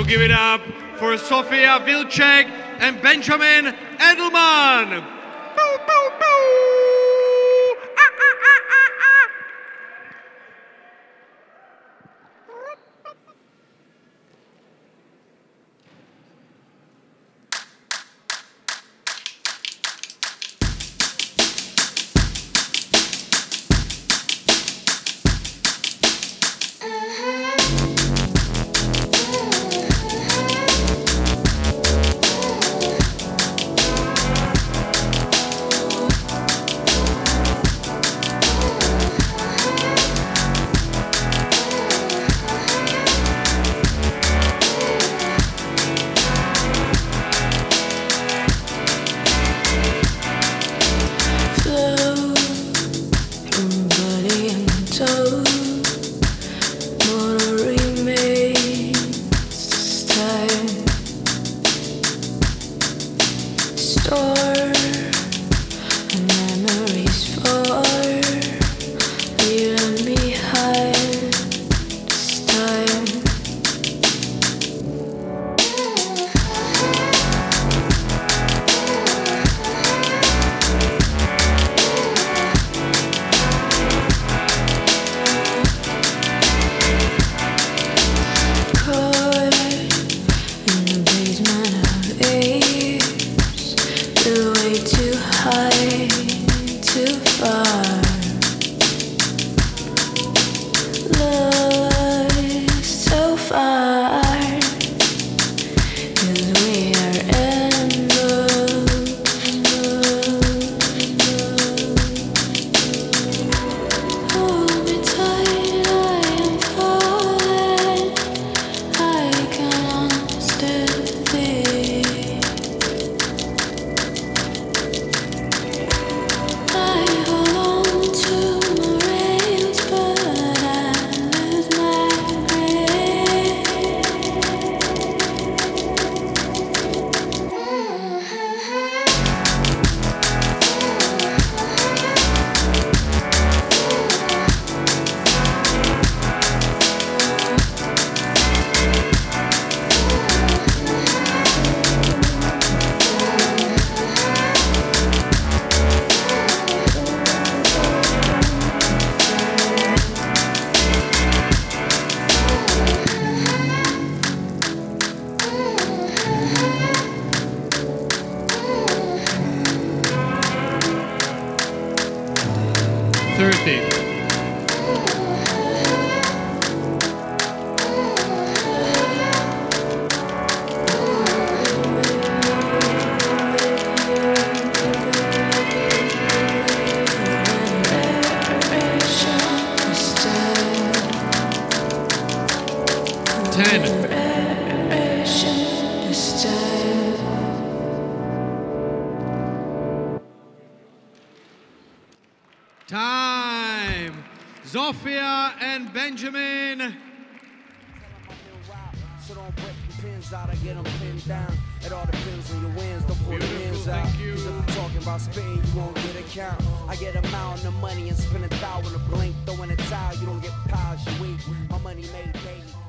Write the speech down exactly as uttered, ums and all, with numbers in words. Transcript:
give it up for Zofia, Wilczek and Benjamin Edelmann. Bow, bow, bow. Ah, ah, ah, ah, ah. thirty. ten. Time. Zofia and Benjamin. So don't break your pins out, I get them pinned down. It all depends on your wins, don't pull the wins out. Cause if I'm talking about spitting, you won't get a count. I get a mountain of money and spend a thou in a blink. Throw in a towel, you don't get piles, you weak. My money made daily.